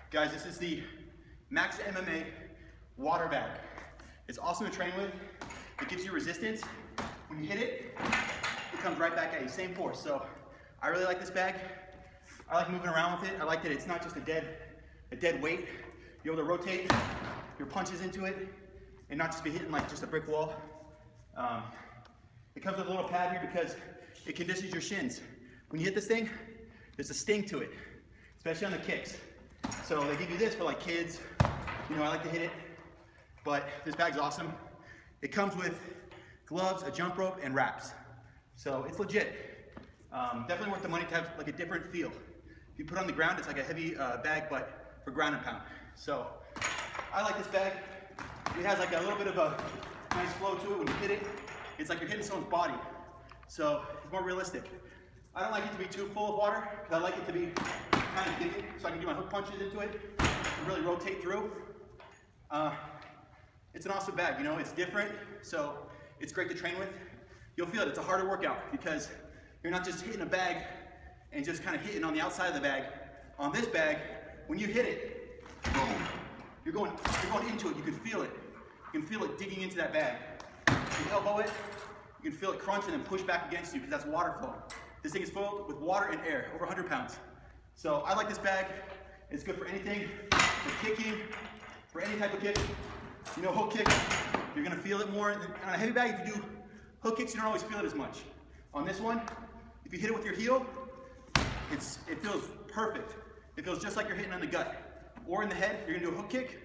Guys, this is the MaxxMMA water bag. It's awesome to train with. It gives you resistance. When you hit it, it comes right back at you, same force. So I really like this bag. I like moving around with it. I like that it's not just a dead weight. You're able to rotate your punches into it and not just be hitting like just a brick wall. It comes with a little pad here because it conditions your shins. When you hit this thing, there's a sting to it, especially on the kicks. So they give you this for like kids. You know, I like to hit it, but this bag's awesome. It comes with gloves, a jump rope, and wraps. So it's legit. Definitely worth the money to have like a different feel. If you put it on the ground, it's like a heavy bag, but for ground and pound. So I like this bag. It has like a little bit of a nice flow to it when you hit it. It's like you're hitting someone's body. So it's more realistic. I don't like it to be too full of water, because I like it to be kind of giving, so I can do my hook punches into it and really rotate through. It's an awesome bag, you know, it's different, so it's great to train with. You'll feel it, it's a harder workout because you're not just hitting a bag and just kind of hitting on the outside of the bag. On this bag, when you hit it, boom, you're going into it, you can feel it. You can feel it digging into that bag. You elbow it, you can feel it crunch and then push back against you because that's water flow. This thing is filled with water and air, over 100 pounds. So I like this bag. It's good for anything, for kicking, for any type of kick. You know, hook kick, you're gonna feel it more. On a heavy bag, if you do hook kicks, you don't always feel it as much. On this one, if you hit it with your heel, it feels perfect. It feels just like you're hitting on the gut. Or in the head, you're gonna do a hook kick.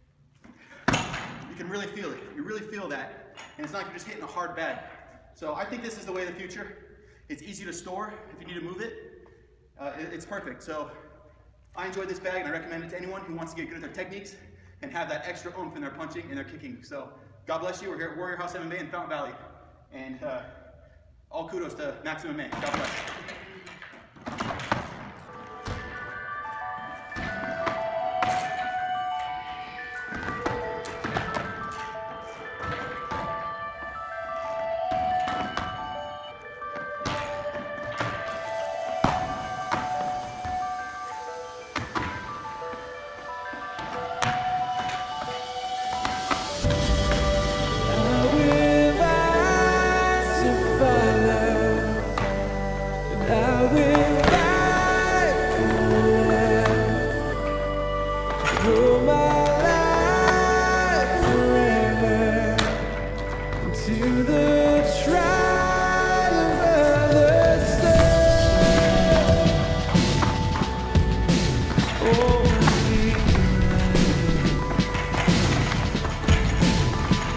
You can really feel it. You really feel that. And it's not like you're just hitting a hard bag. So I think this is the way of the future. It's easy to store if you need to move it. It's perfect. So I enjoy this bag and I recommend it to anyone who wants to get good at their techniques and have that extra oomph in their punching and their kicking. So God bless you. We're here at Warrior House MMA in Fountain Valley. And all kudos to MaxxMMA. God bless.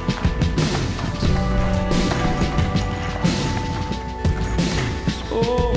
Oh